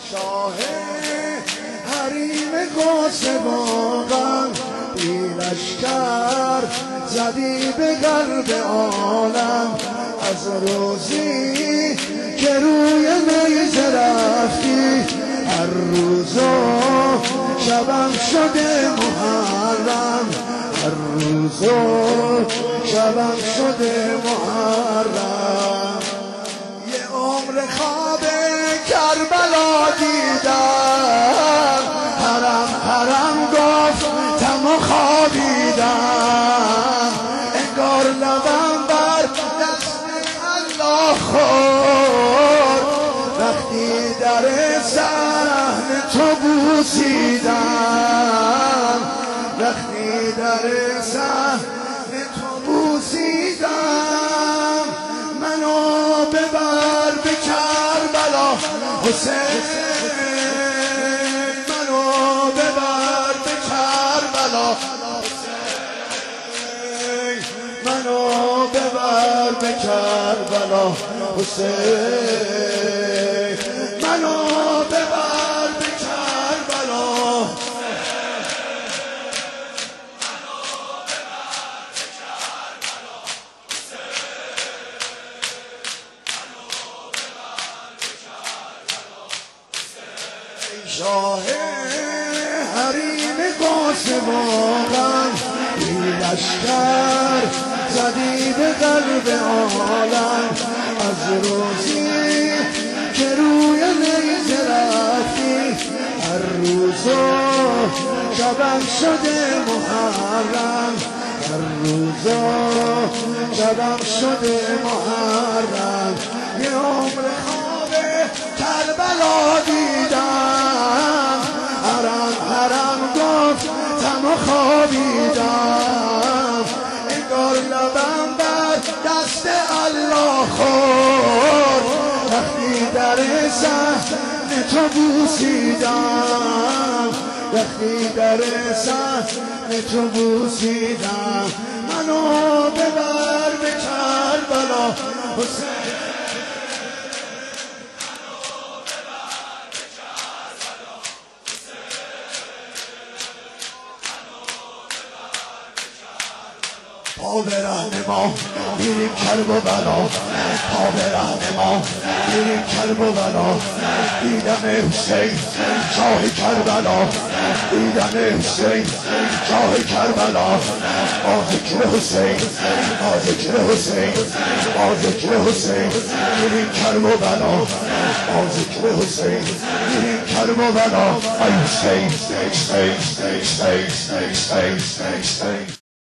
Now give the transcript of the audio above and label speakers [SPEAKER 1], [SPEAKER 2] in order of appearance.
[SPEAKER 1] شاه حریم قاسباغم بی لشکر زدی به قلب عالم از روزی که روی نیزه رفتی هر روز و شبم شده محرم هر روز و شبم شده محرم یه عمر خواب کربلا دیدم حرم حرم گفتم و خوابیدم انگار لبم بر دست الله خورد وقتی در صحن تو بوسیدم وقتی در صحن تو بوسیدم منو ببر به کربلا حسین منو ببر به کربلا حسین منو ببر به کربلا حسین منو ببر به کربلا شاه حریم قاسباغم بی لشکر زدی به قلب عالم از روزی که روی نیزه رفتی هر روز و شبم شده محرم هر روز و شبم شده محرم یه عمر خواب کربلا دیدم حرم حرم گفتم و خوابیدم انگار لبم بر دست الله خورد وقتی در صحن تو بوسیدم وقتی در صحن تو بوسیدم منو ببر به کربلا حسین پا به رهن ما میریم کرب و بلا پا به رهن ما میریم کرب و بلا دیدن حسین شاه کربلا دیدن حسین شاه کربلا با ذکر حسین با ذکر حسین با ذکر حسین میریم کرب و بلا با ذکر حسین میریم کرب و بلا ای حسین